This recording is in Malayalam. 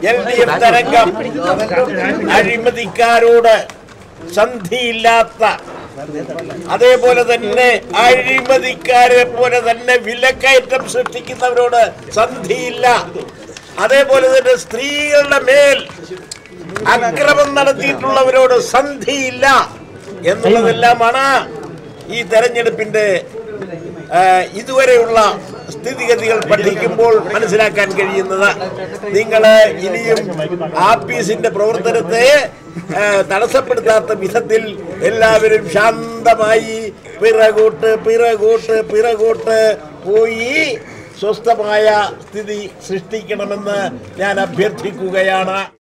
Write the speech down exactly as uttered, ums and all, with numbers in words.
എൽ ഡി എഫ് തരംഗം അഴിമതിക്കാരോട് സന്ധിയില്ലാത്ത, അതേപോലെ തന്നെ അഴിമതിക്കാരെ പോലെ തന്നെ വിലക്കയറ്റം സൃഷ്ടിക്കുന്നവരോട് സന്ധിയില്ല, അതേപോലെ തന്നെ സ്ത്രീകളുടെ മേൽ അക്രമം നടത്തിയിട്ടുള്ളവരോട് സന്ധിയില്ല എന്നുള്ളതെല്ലാമാണ് ഈ തെരഞ്ഞെടുപ്പിന്റെ ഇതുവരെയുള്ള സ്ഥിതിഗതികൾ പഠിക്കുമ്പോൾ മനസ്സിലാക്കാൻ കഴിയുന്നത്. നിങ്ങൾ ഇനിയും ആപ്പീസിന്റെ പ്രവർത്തനത്തെ തടസ്സപ്പെടുത്താത്ത വിധത്തിൽ എല്ലാവരും ശാന്തമായി പിറകോട്ട് പിറകോട്ട് പിറകോട്ട് പോയി സ്വസ്ഥമായ സ്ഥിതി സൃഷ്ടിക്കണമെന്ന് ഞാൻ അഭ്യർത്ഥിക്കുകയാണ്.